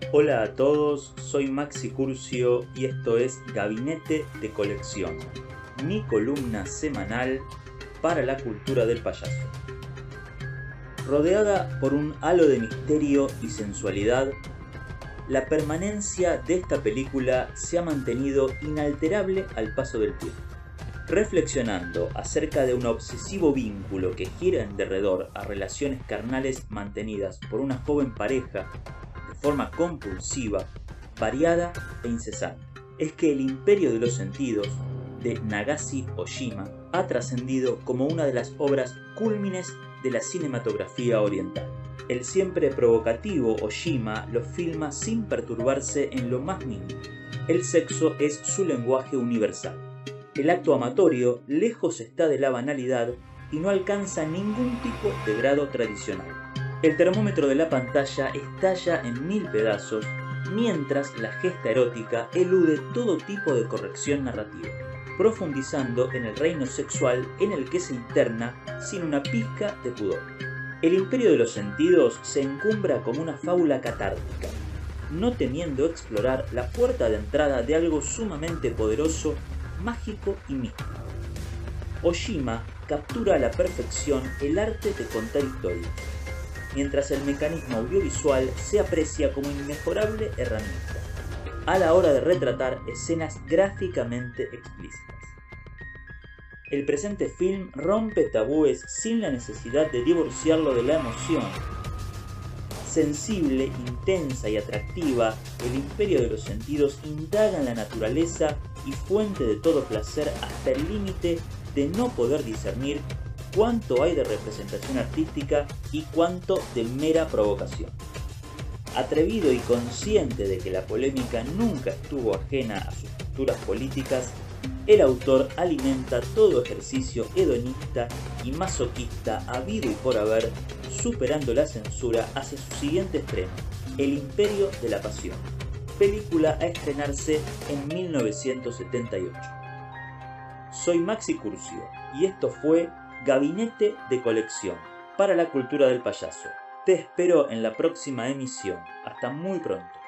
Hola a todos, soy Maxi Curcio y esto es Gabinete de Colección, mi columna semanal para la cultura del payaso. Rodeada por un halo de misterio y sensualidad, la permanencia de esta película se ha mantenido inalterable al paso del tiempo. Reflexionando acerca de un obsesivo vínculo que gira en derredor a relaciones carnales mantenidas por una joven pareja de forma compulsiva, variada e incesante, es que El Imperio de los Sentidos, de Nagase Oshima, ha trascendido como una de las obras cúlmines de la cinematografía oriental. El siempre provocativo Oshima lo filma sin perturbarse en lo más mínimo. El sexo es su lenguaje universal. El acto amatorio lejos está de la banalidad y no alcanza ningún tipo de grado tradicional. El termómetro de la pantalla estalla en 1000 pedazos, mientras la gesta erótica elude todo tipo de corrección narrativa, profundizando en el reino sexual en el que se interna sin una pizca de pudor. El Imperio de los Sentidos se encumbra como una fábula catártica, no temiendo explorar la puerta de entrada de algo sumamente poderoso, mágico y místico. Oshima captura a la perfección el arte de contar historias, mientras el mecanismo audiovisual se aprecia como inmejorable herramienta a la hora de retratar escenas gráficamente explícitas. El presente film rompe tabúes sin la necesidad de divorciarlo de la emoción. Sensible, intensa y atractiva, El Imperio de los Sentidos indaga en la naturaleza y fuente de todo placer hasta el límite de no poder discernir cuánto hay de representación artística y cuánto de mera provocación. Atrevido y consciente de que la polémica nunca estuvo ajena a sus posturas políticas, el autor alimenta todo ejercicio hedonista y masoquista habido y por haber, superando la censura hacia su siguiente estreno, El Imperio de la Pasión, película a estrenarse en 1978. Soy Maxi Curcio y esto fue Gabinete de Colección para la cultura del payaso. Te espero en la próxima emisión. Hasta muy pronto.